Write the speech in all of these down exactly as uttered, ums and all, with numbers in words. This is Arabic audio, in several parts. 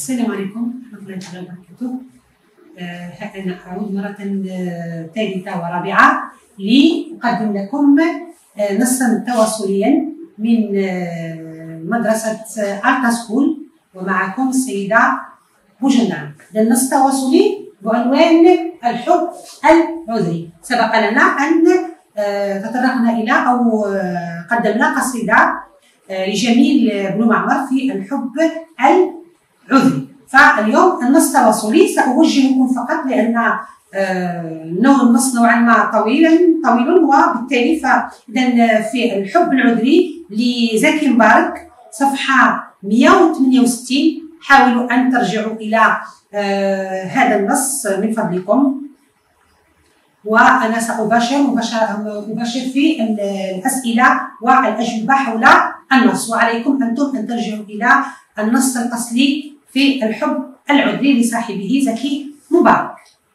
السلام عليكم ورحمة الله تعالى وبركاته. آه أنا أعود مرة آه ثالثة ورابعة لأقدم لكم آه نصا تواصليا من آه مدرسة آرتا سكول، ومعكم السيدة بوجندان. النص التواصلي بعنوان الحب العذري. سبق لنا أن آه تطرقنا إلى أو آه قدمنا قصيدة آه لجميل بن معمر في الحب العذري. فاليوم النص التواصلي سأوجهكم فقط لأن آه النص نوعا ما طويل طويل وبالتالي فإذا في الحب العذري لزكي مبارك صفحة مئة وثمانية وستين. حاولوا أن ترجعوا إلى آه هذا النص من فضلكم، وأنا سأباشر مباشر في الأسئلة والأجوبة حول النص، وعليكم أنتم أن ترجعوا إلى النص الأصلي في الحب العذري لصاحبه زكي مبارك.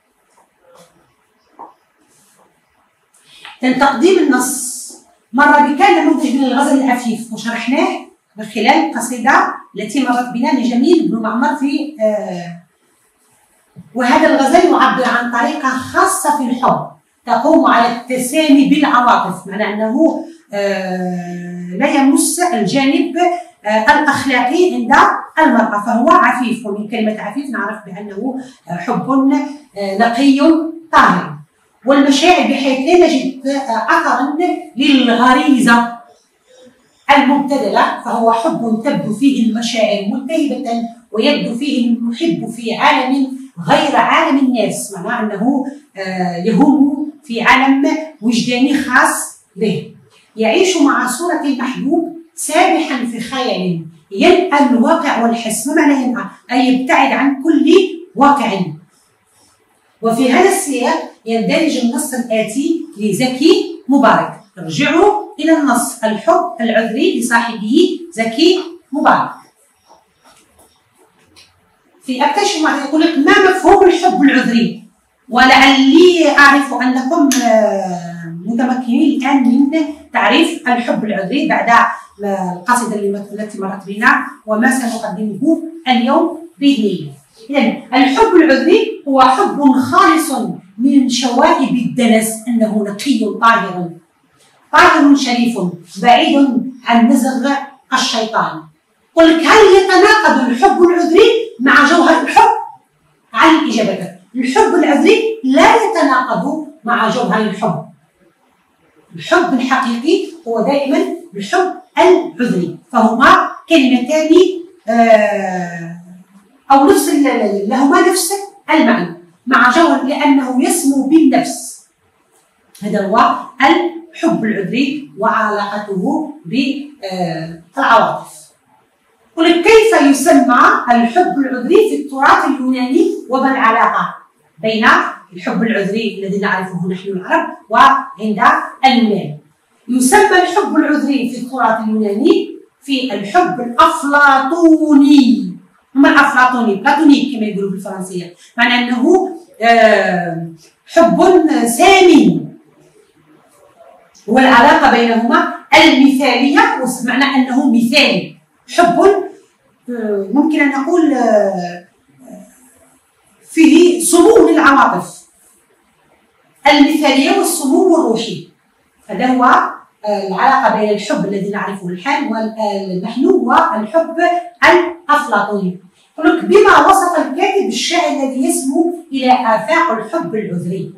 تقديم النص مر بك نموذج من الغزل العفيف وشرحناه من خلال القصيدة التي مرت بنا لجميل بن معمر في آه وهذا الغزل يعبر عن طريقة خاصة في الحب تقوم على التسامي بالعواطف، معنى أنه آه لا يمس الجانب آه الأخلاقي عند المرأة، فهو عفيف، ومن كلمة عفيف نعرف بأنه حب آه نقي طاهر، والمشاعر بحيث لا نجد أثرا للغريزة المبتذلة، فهو حب تبدو فيه المشاعر ملتهبة ويبدو فيه المحب في عالم غير عالم الناس، معناه أنه يهم في عالم وجداني خاص به، يعيش مع صورة المحبوب سابحا في خيال ينأى الواقع والحس. ما معنى ينأى؟ أي يبتعد عن كل واقع. وفي هذا السياق يندرج النص الآتي لزكي مبارك. ارجعوا إلى النص الحب العذري لصاحبه زكي مبارك. في أكتشف يقول لك ما مفهوم الحب العذري، ولعلي أعرف أنكم متمكنين الآن من تعريف الحب العذري بعد القصيدة التي مرت بنا وما سنقدمه اليوم بإذن الله. إذن الحب العذري هو حب خالص من شوائب الدنس، أنه نقي طاهر طاهر شريف بعيد عن نزغ الشيطان. قل لك هل يتناقض الحب العذري مع جوهر الحب؟ على الإجابة الحب العذري لا يتناقض مع جوهر الحب. الحب الحقيقي هو دائما الحب العذري، فهما كلمتان آه أو نفس لهما نفس المعنى مع جوهر، لأنه يسمو بالنفس. هذا هو الحب العذري وعلاقته بالعواطف. ولك كيف يسمى الحب العذري في التراث اليوناني، وما العلاقة بين الحب العذري الذي نعرفه نحن العرب وعند اليونان؟ يسمى الحب العذري في التراث اليوناني في الحب الأفلاطوني. هما الأفلاطوني بلاتونيك كما يقولوا بالفرنسية، معنى أنه حب سامي، والعلاقة بينهما المثالية، ومعنى أنه مثالي، حب ممكن أن نقول فيه سمو للعواطف، المثالية والسمو الروحي. هذا هو العلاقة بين الحب الذي نعرفه الحال والمحلول والحب الأفلاطوني. يقول لك بما وصف الكاتب الشاعر الذي يسمو إلى آفاق الحب العذري.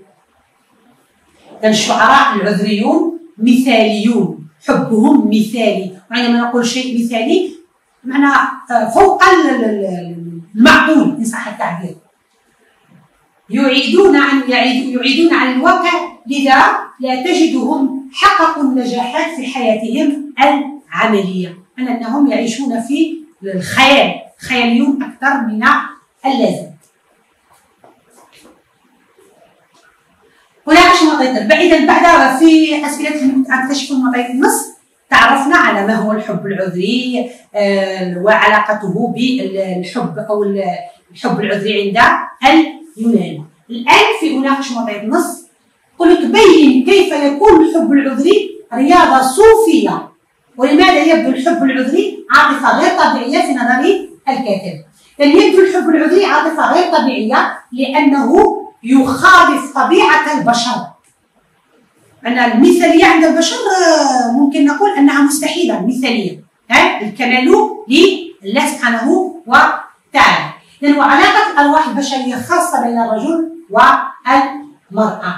الشعراء العذريون مثاليون، حبهم مثالي، وعندما نقول شيء مثالي معنى فوق المعقول إن صح التعبير. يعيدون عن يعيدون عن الواقع، لذا لا تجدهم حققوا النجاحات في حياتهم العملية، أن أنهم يعيشون في الخيال، خياليون أكثر من اللازم. هناك مطيط. إذا بعد في أسئلة أكتشف المطيط النص تعرفنا على ما هو الحب العذري آه وعلاقته بالحب أو الحب العذري عند اليونان. الآن في أناقش مطيط النص يقول لك بين كيف يكون الحب العذري رياضة صوفية، ولماذا يبدو الحب العذري عاطفة غير طبيعية في نظر الكاتب. إذن يبدو الحب العذري عاطفة غير طبيعية لأنه يخالف طبيعة البشر. أن المثالية عند البشر ممكن نقول أنها مستحيلة مثالية، ها الكمال لله سبحانه وتعالى. إذن وعلاقة الأرواح البشرية خاصة بين الرجل والمرأة.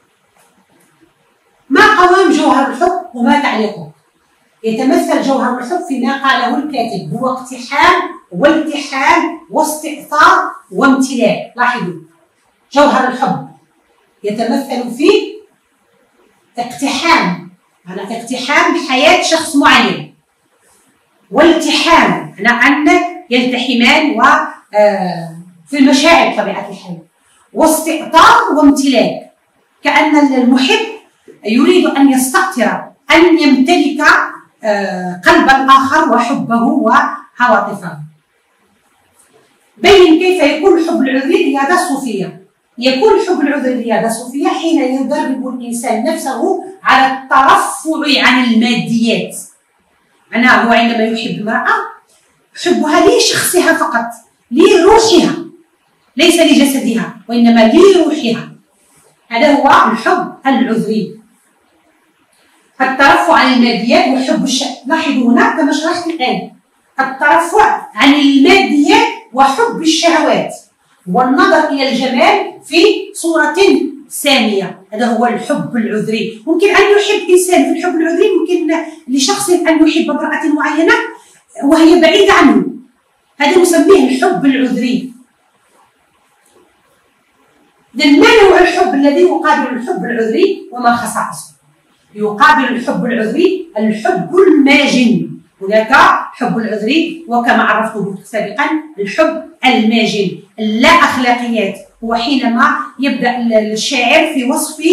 ما قوام جوهر الحب وما تعليقه؟ يتمثل جوهر الحب فيما قاله الكاتب، هو اقتحام والتحام واستئثار وامتلاك. لاحظوا جوهر الحب يتمثل في اقتحام، معنى اقتحام حياة شخص معين، والتحام معنى أن يلتحمان و في المشاعر بطبيعة الحال، واستئثار وامتلاك، كأن المحب يريد أن يستأثر، أن يمتلك قلب الآخر وحبه وعواطفه. بين كيف يكون الحب العذري رياضة صوفية. يكون الحب العذري رياضة صوفية حين يدرب الإنسان نفسه على الترفع عن الماديات. معناه هو عندما يحب امرأة حبها لشخصها فقط، لروحها، ليس لجسدها وإنما لروحها. هذا هو الحب العذري، الترفع عن الماديات وحب الشهوات. لاحظوا هنا كما شرحت الآن، الترفع عن الماديات وحب الشهوات والنظر إلى الجمال في صورة سامية، هذا هو الحب العذري. ممكن أن يحب إنسان في الحب العذري، ممكن لشخص أن يحب امرأة معينة وهي بعيدة عنه، هذا نسميه الحب العذري. إذن ما نوع الحب الذي يقابل الحب العذري وما خصائصه؟ يقابل الحب العذري الحب الماجن. هناك حب العذري وكما عرفته سابقا الحب الماجن اللا أخلاقيات، هو حينما يبدأ الشاعر في وصف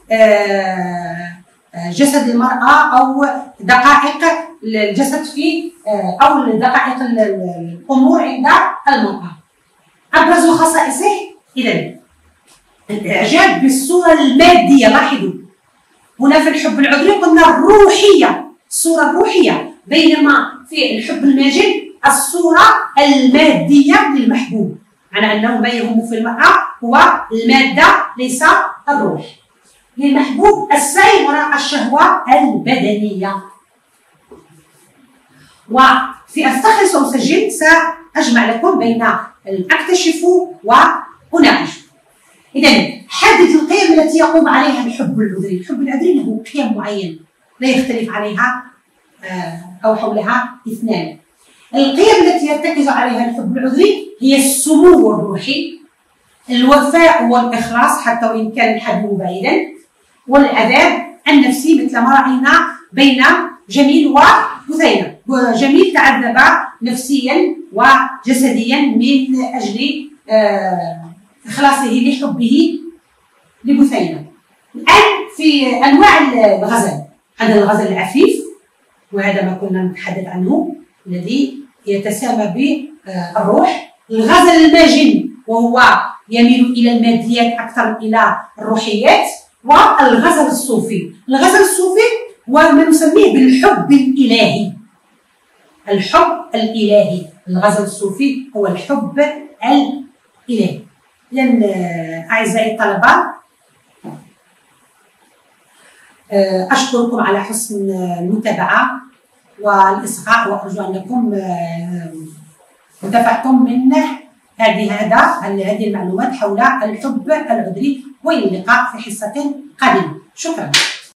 جسد المرأة أو دقائق الجسد في أو دقائق الأمور عند المرأة. أبرز خصائصه إذن الإعجاب بالصورة المادية. لاحظوا هنا في الحب العذري قلنا الروحية، الصورة الروحية، بينما في الحب الماجن الصورة المادية للمحبوب، معنى أنه ما يهم في المرأة هو المادة ليس الروح. للمحبوب السعي وراء الشهوة البدنية. وفي أستخلص وأسجل سأجمع لكم بين أكتشف وأناقش. إذن حدد القيم التي يقوم عليها الحب العذري. الحب العذري له قيم معينة لا يختلف عليها أو حولها اثنان. القيم التي يرتكز عليها الحب العذري هي السمو الروحي، الوفاء والإخلاص حتى وإن كان الحبيب بعيدا، والعذاب النفسي مثل ما رأينا بين جميل وبثينة. جميل تعذب نفسيا وجسديا من أجل إخلاصه لحبه لبثينة. الآن في أنواع الغزل، عندنا الغزل العفيف وهذا ما كنا نتحدث عنه الذي يتسامى بالروح. الغزل الماجن وهو يميل إلى الماديات أكثر إلى الروحيات. والغزل الصوفي، الغزل الصوفي هو ما نسميه بالحب الإلهي. الحب الإلهي، الغزل الصوفي هو الحب الإلهي. إذن أعزائي الطلبة أشكركم على حسن المتابعة والإصغاء، وأرجو أنكم انتفعتم من هذه هذا هذه المعلومات حول الحب العذري، وإلى اللقاء في حصة قادمة. شكرا.